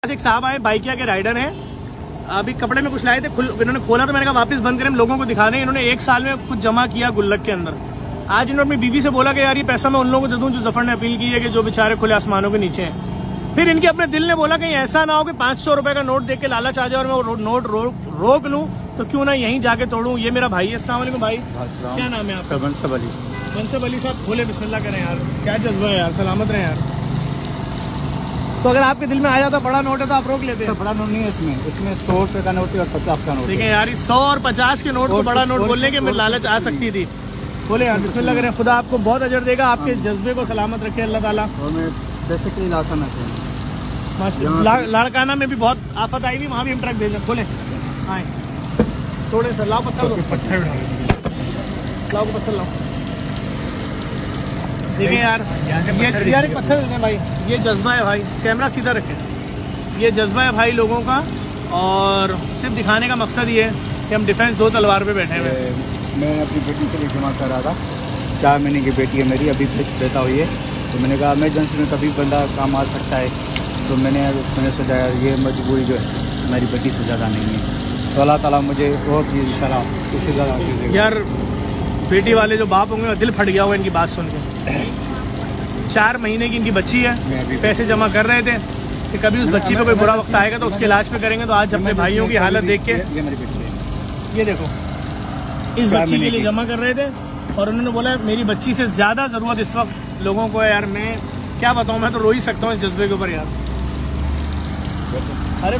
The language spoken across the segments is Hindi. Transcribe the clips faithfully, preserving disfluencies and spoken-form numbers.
एक साहब आए, बाइकिया के राइडर हैं, अभी कपड़े में कुछ लाए थे, इन्होंने खोला तो मैंने कहा वापस बंद करें, लोगों को दिखा दें। इन्होंने एक साल में कुछ जमा किया गुल्लक के अंदर। आज इन्होंने अपनी बीवी से बोला कि यार ये पैसा मैं उन लोगों को दे दूं जो जफर ने अपील की है कि जो बेचारे खुले आसमानों के नीचे हैं। फिर इनके अपने दिल ने बोला कहीं ऐसा ना हो कि पांच सौ रुपए का नोट देख के लालच आ जाए और मैं वो नोट रो, रोक लूं, तो क्यों ना यहीं जाके तोड़ूं। ये मेरा भाई है। अस्सलाम वालेकुम भाई, क्या नाम है आपका? मनसब अली। मनसब अली साहब, खोले बिस्मिल्लाह करें यार, क्या जज्बा है यार, सलामत रहे यार। तो अगर आपके दिल में आ जाता बड़ा नोट है तो आप रोक लेते हैं? बड़ा नोट नहीं है इसमें, इसमें सौ रुपए का नोट है और पचास का नोट। ठीक है यार, सौ और पचास के नोट को बड़ा नोट बोलने के में लालच आ सकती थी। बोले यार बिस्मिल्लाह करें, खुदा आपको बहुत अजर देगा, आपके जज्बे को सलामत रखे अल्लाह ताला। बेसिकली लाड़काना से लाड़काना में भी बहुत आफत आई हुई, वहाँ भी हम ट्रक भेजें। खोले आए थोड़े से, लाओ पत्थर, पत्थर लाओ, पत्थर लाओ। ठीक है यार, ये यार एक पत्थर देते भाई, ये जज्बा है भाई, कैमरा सीधा रखें। ये जज्बा है भाई लोगों का, और सिर्फ दिखाने का मकसद ये है कि हम डिफेंस दो तलवार पे बैठे हुए हैं। मैं अपनी बेटी के लिए जमा कर रहा था, चार महीने की बेटी है मेरी, अभी पैदा हुई है। तो मैंने कहा इमरजेंसी में कभी बंदा काम आ सकता है, तो मैंने मैंने सोचा ये मजबूरी जो है मेरी बेटी से ज़्यादा नहीं है, तो अल्लाह ताला मुझे और भी इंशाल्लाह इससे ज़्यादा। यार बेटी वाले जो बाप होंगे दिल फट गया होगा इनकी बात सुन के। चार महीने की इनकी बच्ची है, पैसे जमा कर रहे थे कि कभी उस बच्ची पे कोई बुरा वक्त आएगा तो उसके इलाज पे करेंगे। तो आज अपने भाइयों की हालत देख के, ये मेरी बेटी है, ये देखो इस बच्ची के लिए जमा कर रहे थे, और उन्होंने बोला मेरी बच्ची से ज्यादा जरूरत इस वक्त लोगों को है। यार मैं क्या बताऊं, मैं तो रो ही सकता हूँ इस जज्बे के ऊपर यार। अरे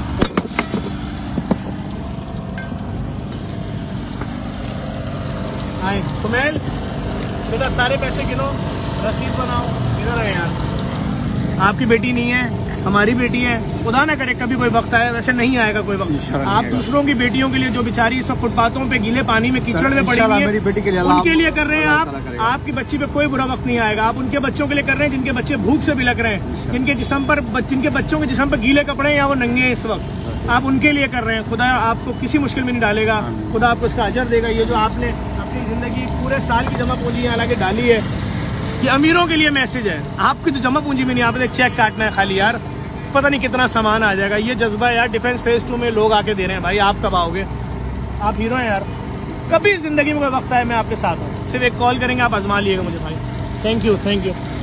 आए सुमेल, बेटा सारे पैसे गिनो, रसीद बनाओ, इधर है यार। आपकी बेटी नहीं है, हमारी बेटी है, खुदा ना करे कभी कोई वक्त आए, वैसे नहीं आएगा कोई वक्त। आप दूसरों की बेटियों के लिए जो बेचारी सब फुटपाथों पे गीले पानी में कीचड़ में पड़ी है, मेरी बेटी के लिए उनके लिए कर रहे हैं आप। आपकी बच्ची पे कोई बुरा वक्त नहीं आएगा। आप उनके बच्चों के लिए कर रहे हैं जिनके बच्चे भूख से बिलक रहे हैं, जिनके जिस्म पर जिनके बच्चों के जिस्म पर गीले कपड़े हैं या वो नंगे हैं इस वक्त, आप उनके लिए कर रहे हैं। खुदा आपको किसी मुश्किल में नहीं डालेगा, खुदा आपको इसका अजर देगा। ये जो आपने अपनी जिंदगी पूरे साल की जमा पूंजी हालांकि डाली है, ये अमीरों के लिए मैसेज है। आपकी तो जमा पूंजी में नहीं, आपने एक चेक काटना है खाली यार, पता नहीं कितना सामान आ जाएगा। ये जज्बा यार डिफेंस फेज टू में लोग आके दे रहे हैं भाई। आप कब आओगे? आप हीरो हैं यार। कभी जिंदगी में कोई वक्त आए मैं आपके साथ हूँ, सिर्फ एक कॉल करेंगे, आप आजमा लिएगा मुझे भाई। Thank you, thank you.